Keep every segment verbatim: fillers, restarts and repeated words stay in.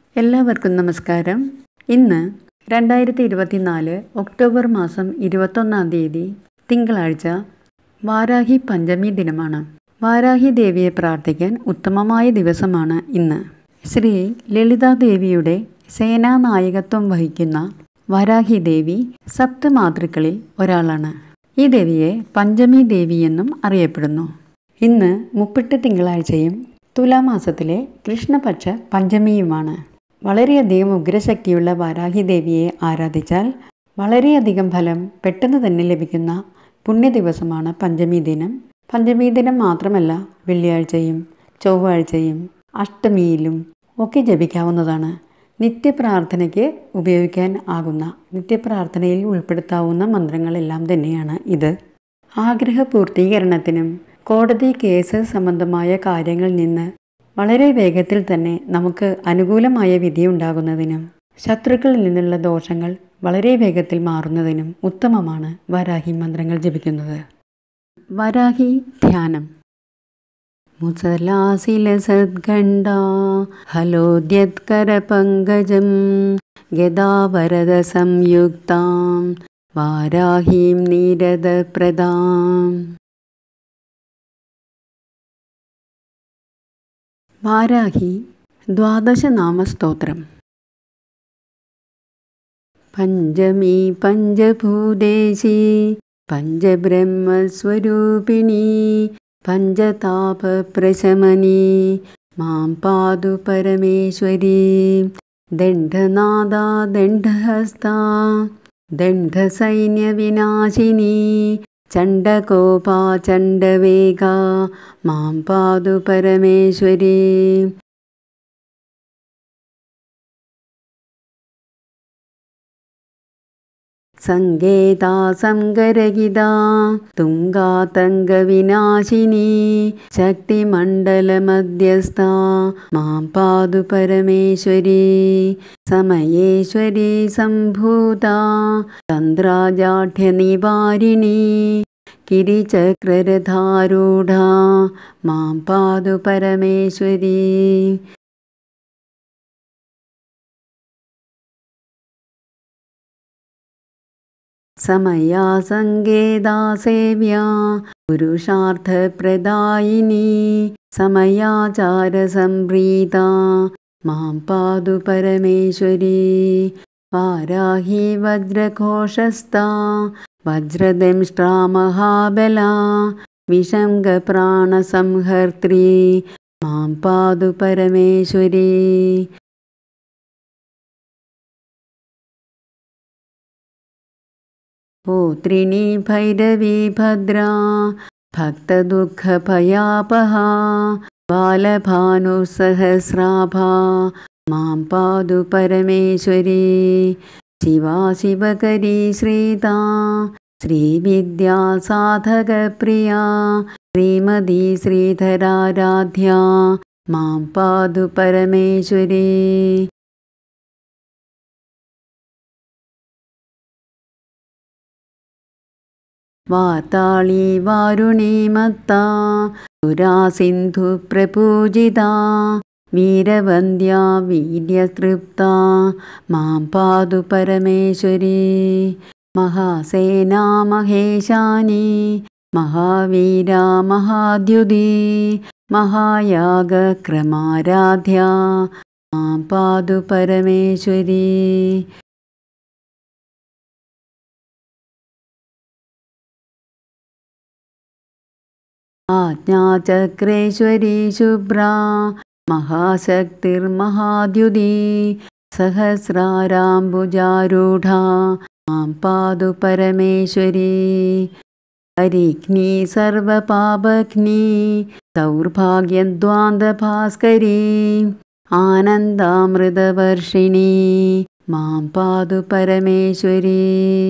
എല്ലാവർക്കും നമസ്കാരം. ഇന്ന് രണ്ടായിരത്തി ഇരുപത്തിനാല് ഒക്ടോബർ മാസം ഇരുപത്തൊന്നാം തീയതി തിങ്കളാഴ്ച വാരാഹി പഞ്ചമി ദിനമാണ്. വാരാഹി ദേവിയെ പ്രാർത്ഥിക്കാൻ ഉത്തമമായ ദിവസമാണ് ഇന്ന്. ശ്രീ ലളിതാദേവിയുടെ സേനാനായകത്വം വഹിക്കുന്ന വാരാഹി ദേവി സപ്തമാതൃക്കളിൽ ഒരാളാണ്. ഈ ദേവിയെ പഞ്ചമി ദേവി എന്നും അറിയപ്പെടുന്നു. ഇന്ന് മുപ്പിട്ട് തിങ്കളാഴ്ചയും തുലാമാസത്തിലെ കൃഷ്ണപക്ഷ പഞ്ചമിയുമാണ്. വളരെയധികം ഉഗ്രശക്തിയുള്ള വാരാഹി ദേവിയെ ആരാധിച്ചാൽ വളരെയധികം ഫലം പെട്ടെന്ന് തന്നെ ലഭിക്കുന്ന പുണ്യദിവസമാണ് പഞ്ചമി ദിനം. പഞ്ചമി ദിനം മാത്രമല്ല, വെള്ളിയാഴ്ചയും ചൊവ്വാഴ്ചയും അഷ്ടമിയിലും ഒക്കെ ജപിക്കാവുന്നതാണ്. നിത്യപ്രാർത്ഥനയ്ക്ക് ഉപയോഗിക്കാൻ ആകുന്ന നിത്യപ്രാർത്ഥനയിൽ ഉൾപ്പെടുത്താവുന്ന മന്ത്രങ്ങളെല്ലാം തന്നെയാണ് ഇത്. ആഗ്രഹ പൂർത്തീകരണത്തിനും കോടതി കേസ് സംബന്ധമായ കാര്യങ്ങളിൽ നിന്ന് വളരെ വേഗത്തിൽ തന്നെ നമുക്ക് അനുകൂലമായ വിധിയുണ്ടാകുന്നതിനും ശത്രുക്കളിൽ നിന്നുള്ള ദോഷങ്ങൾ വളരെ വേഗത്തിൽ മാറുന്നതിനും ഉത്തമമാണ് വാരാഹി മന്ത്രങ്ങൾ ജപിക്കുന്നത്. വാരാഹി ധ്യാനം. മുസലാസില സദ്ഗണ്ഡ ഹലോദ്യത്കര പങ്കജം ഗദാവരദ സംയുക്താം വാരാഹീം നീരദ പ്രദാം. വാരാഹി ദ്വാദശനാമസ്തോത്രം. പഞ്ചമി പഞ്ചഭൂതേശി പഞ്ചബ്രഹ്മസ്വരൂപിണി പഞ്ചതാപപ്രശമനി മാം പാതു പരമേശ്വരി. ദണ്ഡനാദാ ദണ്ഡഹസ്താ ദണ്ഡസൈന്യവിനാശിനി ചണ്ഡകോപാ ചണ്ഡവേഗാ മാം പാതു പരമേശ്വരി. സംഗേതാ സംഗരഹിതാ തുംഗാതംഗവിനാശിനി ശക്തിമണ്ഡലമധ്യസ്ഥാ മാം പാതു പരമേശ്വരി. സമയേശ്വരി സംഭൂതാ തന്ത്രാജാഢ്യനിവാരിണി കിരിചക്രരഥാരൂഢാ മാം പാതു പരമേശ്വരി. സമയാ സംഗേതാ സേവ്യാ പുരുഷാർത്ഥപ്രദായിനി സമയാചാരസംപ്രീതാ മാം പാതു പരമേശ്വരി. വാരാഹി വജ്രഘോഷസ്ഥാ വജ്രദംഷ്ട്രാ മഹാബലാ വിഷംഗപ്രാണസംഹർത്രീ മാം പാതു പരമേശ്വരി. പോത്രിണി ഭൈരവീ ഭദ്രാ ഭക്തദുഃഖഭയാപഹാ ബാലഭാനുസഹസ്രാഭാ മാം പാതു പരമേശ്വരി. ശിവാ ശിവകരീ ശ്രീതാ ശ്രീവിദ്യാ സാധകപ്രിയാ ശ്രീമതി ശ്രീധരാരാധ്യാ മാം പാതു പരമേശ്വരി. വാർത്താളി വാരുണീ മത്താ സുരാസിന്ധു പ്രപൂജിതാ വീരവന്ദ്യാ വീര്യതൃപ്താ മാം പാതു പരമേശ്വരി. മഹാസേനാ മഹേശാനി മഹാവീരാ മഹാദ്യുതി മഹായാഗക്രമാരാധ്യാ മാം പാതു പരമേശ്വരി. ആജ്ഞാചക്രേശ്വരി ശുഭ്രാ മഹാശക്തിർമഹാദ്യുതി സഹസ്രാരാംബുജാരൂഢാ മാം പാതു പരമേശ്വരി. പരിഘ്നി സർവപാപഘ്നി ദൗർഭാഗ്യദ്വാന്തഭാസ്കരീ ആനന്ദാമൃതവർഷിണി മാം പാതു പരമേശ്വരി.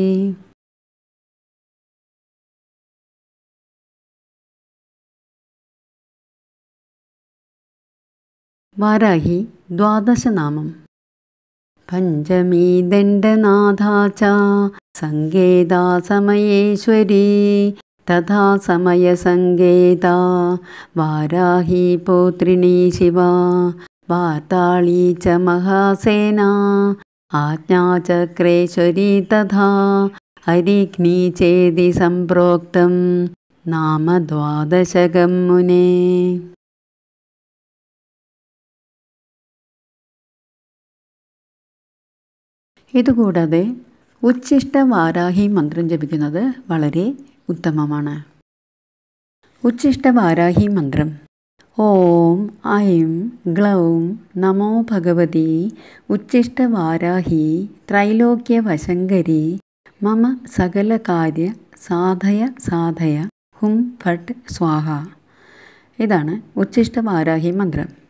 വാരാഹി ദ്വാദശനാമം. പഞ്ചമീ ദണ്ഡനാഥാ ച സംഗേതാ സമയേശ്വരീ തഥാ സമയസംഗേതാ വാരാഹി പൗത്രിണീ ശിവാ വാതാളീ ച മഹാസേന ആജ്ഞാചക്രേശ്വരീ തഥാ ഹരിഘ്നീ ചേതി സംപ്രോക്തം നാമ ദ്വാദശകം മുനേ. ഇതുകൂടാതെ ഉച്ഛിഷ്ട വാരാഹി മന്ത്രം ജപിക്കുന്നത് വളരെ ഉത്തമമാണ്. ഉച്ഛിഷ്ട വാരാഹി മന്ത്രം: ഓം ഐം ഗ്ലൗം നമോ ഭഗവതി ഉച്ഛിഷ്ട വാരാഹി ത്രൈലോക്യവശങ്കരി മമ സകലകാര്യ സാധയ സാധയ ഹും ഫട്ട് സ്വാഹ. ഇതാണ് ഉച്ഛിഷ്ട വാരാഹി മന്ത്രം.